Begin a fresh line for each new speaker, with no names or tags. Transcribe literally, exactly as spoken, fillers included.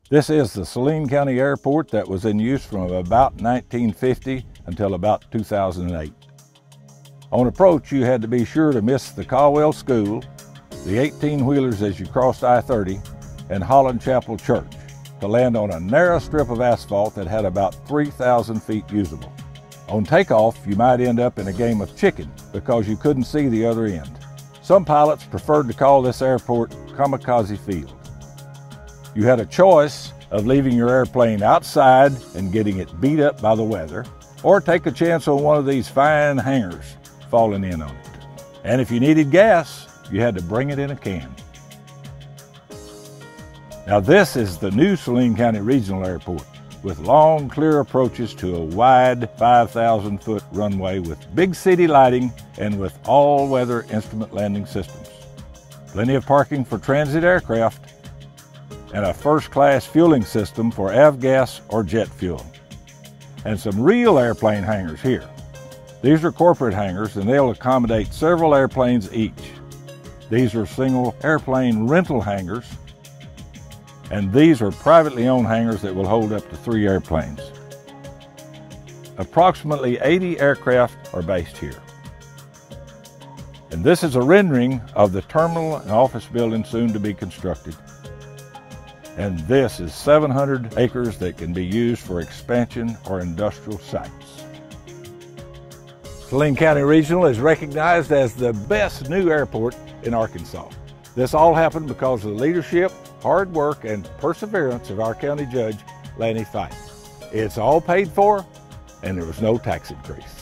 This is the Saline County Airport that was in use from about nineteen fifty until about two thousand eight. On approach, you had to be sure to miss the Caldwell School, the eighteen-wheelers as you crossed I thirty, and Holland Chapel Church to land on a narrow strip of asphalt that had about three thousand feet usable. On takeoff, you might end up in a game of chicken because you couldn't see the other end. Some pilots preferred to call this airport Kamikaze Field. You had a choice of leaving your airplane outside and getting it beat up by the weather, or take a chance on one of these fine hangars falling in on it. And if you needed gas, you had to bring it in a can. Now this is the new Saline County Regional Airport, with long, clear approaches to a wide five thousand foot runway with big city lighting and with all-weather instrument landing systems. Plenty of parking for transit aircraft and a first-class fueling system for avgas or jet fuel. And some real airplane hangars here. These are corporate hangars and they'll accommodate several airplanes each. These are single airplane rental hangars, and these are privately owned hangars that will hold up to three airplanes. Approximately eighty aircraft are based here. And this is a rendering of the terminal and office building soon to be constructed. And this is seven hundred acres that can be used for expansion or industrial sites. Saline County Regional is recognized as the best new airport in Arkansas. This all happened because of the leadership, hard work, and perseverance of our county judge, Lanny Fife. It's all paid for, and there was no tax increase.